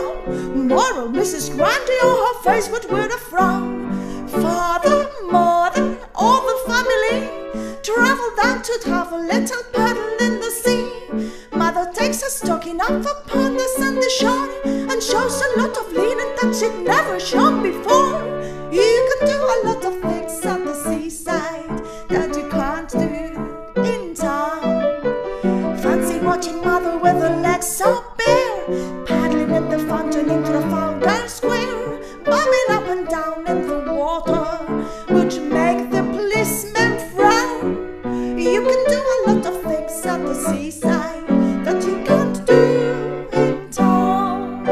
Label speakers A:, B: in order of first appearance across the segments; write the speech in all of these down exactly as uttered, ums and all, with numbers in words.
A: town. Moral, Mrs Grundy, oh, her face would wear a frown. Father, mother, all the family travel down to have a little paddle in the sea. Mother takes her stocking up upon the sandy shore and shows a lot of linen that she'd never shown before. You can do a lot of things at the seaside that you can't do in town. Fancy watching mother with her legs so bare, paddling in the fountain in Trafalgar Square, bobbing up and down in the water, which make the policemen frown. You can do a lot of things at the seaside that you can't do in town.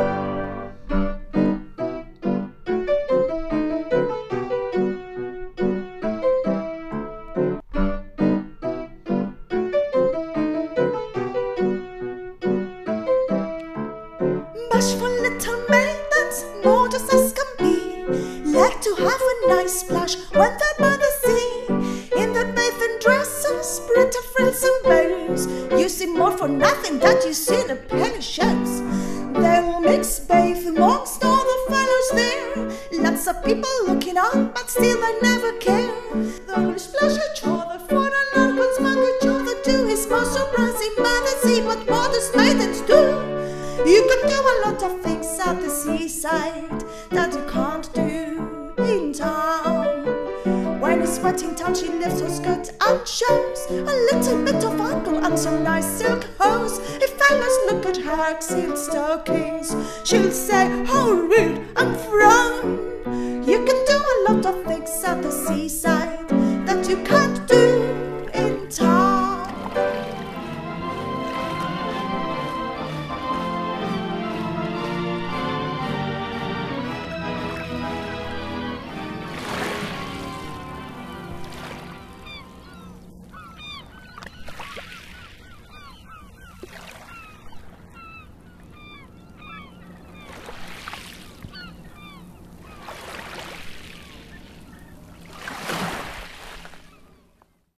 A: Bashful little maidens, modest as can be, like to have a nice splash when they're by the sea. In their bathing dresses, pretty frills and veils, you see more for nothing that you see in a penny shows. They'll mix bathe amongst all the fellows there, lots of people looking on, but still they never care. They'll splash each other for a lark and smack each other too. It's most surprising by the sea what modest maidens do. You can do a lot of things at the seaside that you can't do in town. When it's wet in town, she lifts her skirt and shows a little bit of ankle and some nice silk hose. If fellas look at her silk stockings, she'll say, "How rude," and frown. You